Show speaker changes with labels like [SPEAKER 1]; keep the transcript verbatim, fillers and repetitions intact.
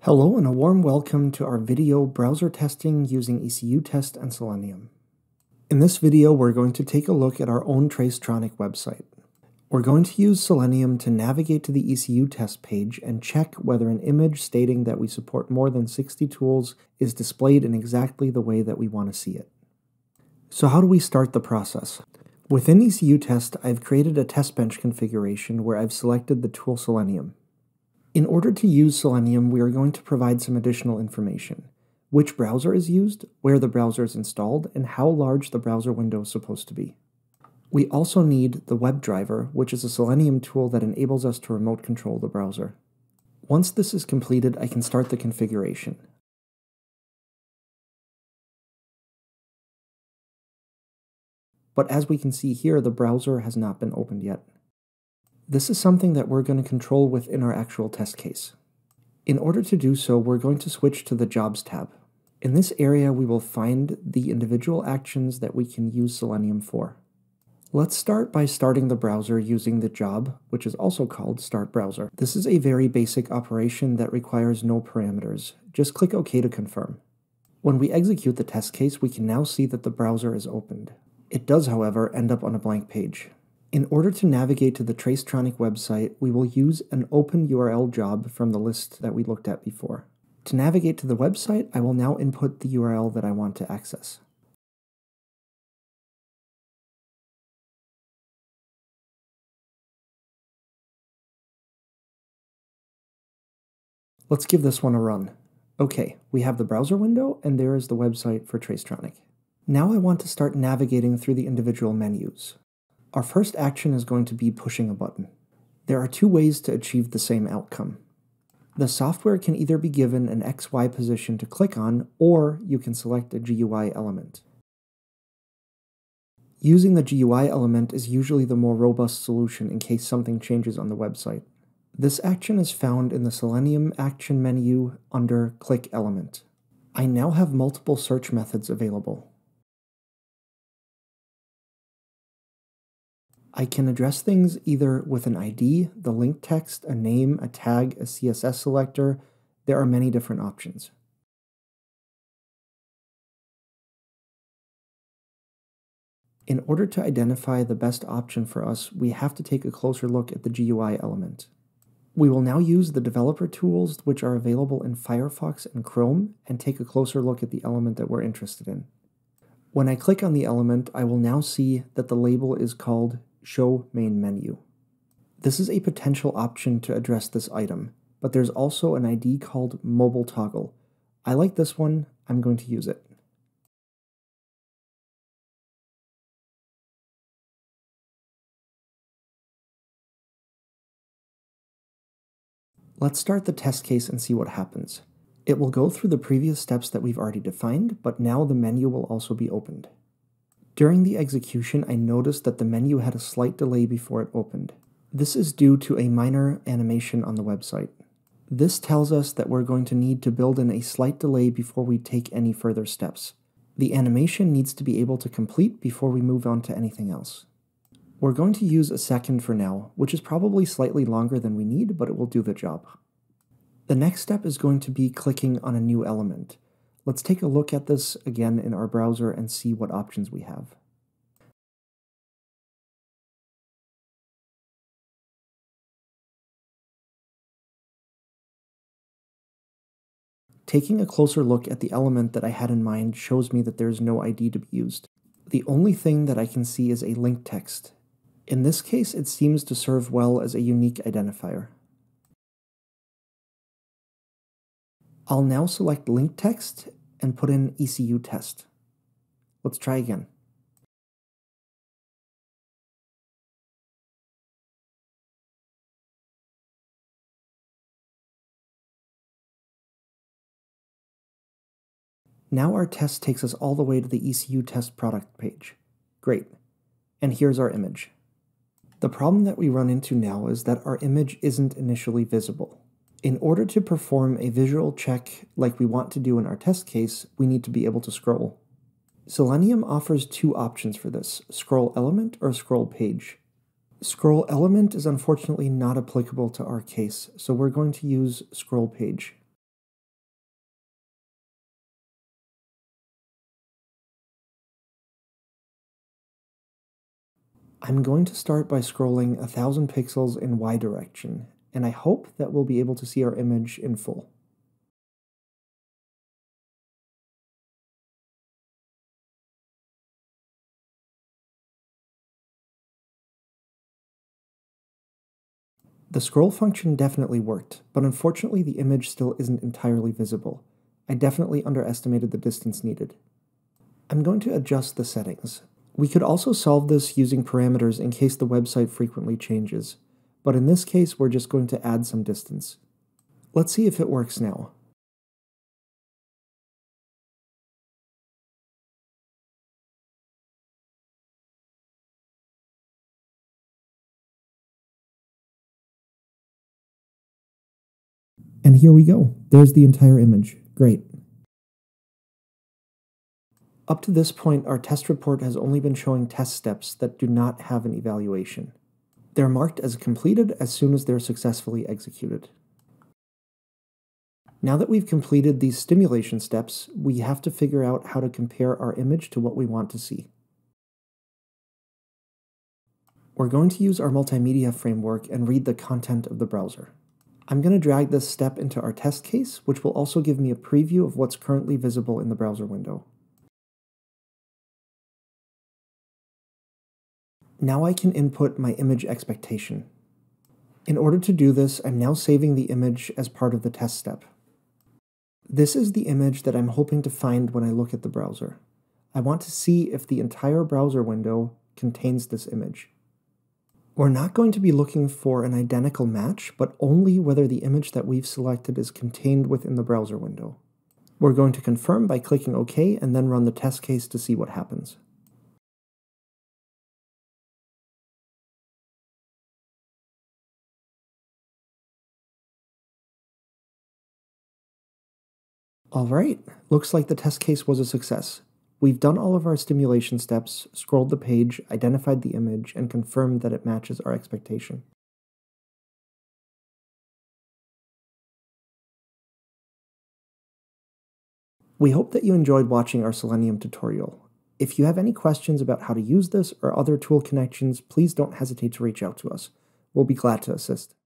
[SPEAKER 1] Hello and a warm welcome to our video browser testing using E C U test and Selenium. In this video, we're going to take a look at our own Tracetronic website. We're going to use Selenium to navigate to the E C U test page and check whether an image stating that we support more than sixty tools is displayed in exactly the way that we want to see it. So how do we start the process? Within E C U test, I've created a testbench configuration where I've selected the tool Selenium. In order to use Selenium, we are going to provide some additional information: which browser is used, where the browser is installed, and how large the browser window is supposed to be. We also need the web driver, which is a Selenium tool that enables us to remote control the browser. Once this is completed, I can start the configuration. But as we can see here, the browser has not been opened yet. This is something that we're going to control within our actual test case. In order to do so, we're going to switch to the Jobs tab. In this area, we will find the individual actions that we can use Selenium for. Let's start by starting the browser using the job, which is also called Start Browser. This is a very basic operation that requires no parameters. Just click OK to confirm. When we execute the test case, we can now see that the browser is opened. It does, however, end up on a blank page. In order to navigate to the Tracetronic website, we will use an open U R L job from the list that we looked at before. To navigate to the website, I will now input the U R L that I want to access. Let's give this one a run. Okay, we have the browser window, and there is the website for Tracetronic. Now I want to start navigating through the individual menus. Our first action is going to be pushing a button. There are two ways to achieve the same outcome. The software can either be given an X Y position to click on, or you can select a G U I element. Using the G U I element is usually the more robust solution in case something changes on the website. This action is found in the Selenium action menu under Click Element. I now have multiple search methods available. I can address things either with an I D, the link text, a name, a tag, a C S S selector. There are many different options. In order to identify the best option for us, we have to take a closer look at the G U I element. We will now use the developer tools which are available in Firefox and Chrome and take a closer look at the element that we're interested in. When I click on the element, I will now see that the label is called Show Main Menu. This is a potential option to address this item, but there's also an I D called Mobile Toggle. I like this one, I'm going to use it. Let's start the test case and see what happens. It will go through the previous steps that we've already defined, but now the menu will also be opened. During the execution, I noticed that the menu had a slight delay before it opened. This is due to a minor animation on the website. This tells us that we're going to need to build in a slight delay before we take any further steps. The animation needs to be able to complete before we move on to anything else. We're going to use a second for now, which is probably slightly longer than we need, but it will do the job. The next step is going to be clicking on a new element. Let's take a look at this again in our browser and see what options we have. Taking a closer look at the element that I had in mind shows me that there is no I D to be used. The only thing that I can see is a link text. In this case, it seems to serve well as a unique identifier. I'll now select link text and put in E C U test. Let's try again. Now our test takes us all the way to the E C U test product page. Great. And here's our image. The problem that we run into now is that our image isn't initially visible. In order to perform a visual check like we want to do in our test case, we need to be able to scroll. Selenium offers two options for this: scroll element or scroll page. Scroll element is unfortunately not applicable to our case, so we're going to use scroll page. I'm going to start by scrolling a thousand pixels in Y direction, and I hope that we'll be able to see our image in full. The scroll function definitely worked, but unfortunately the image still isn't entirely visible. I definitely underestimated the distance needed. I'm going to adjust the settings. We could also solve this using parameters in case the website frequently changes, but in this case we're just going to add some distance. Let's see if it works now. And here we go. There's the entire image. Great. Up to this point, our test report has only been showing test steps that do not have an evaluation. They're marked as completed as soon as they're successfully executed. Now that we've completed these stimulation steps, we have to figure out how to compare our image to what we want to see. We're going to use our multimedia framework and read the content of the browser. I'm going to drag this step into our test case, which will also give me a preview of what's currently visible in the browser window. Now I can input my image expectation. In order to do this, I'm now saving the image as part of the test step. This is the image that I'm hoping to find when I look at the browser. I want to see if the entire browser window contains this image. We're not going to be looking for an identical match, but only whether the image that we've selected is contained within the browser window. We're going to confirm by clicking OK and then run the test case to see what happens. Alright, looks like the test case was a success. We've done all of our stimulation steps, scrolled the page, identified the image, and confirmed that it matches our expectation. We hope that you enjoyed watching our Selenium tutorial. If you have any questions about how to use this or other tool connections, please don't hesitate to reach out to us. We'll be glad to assist.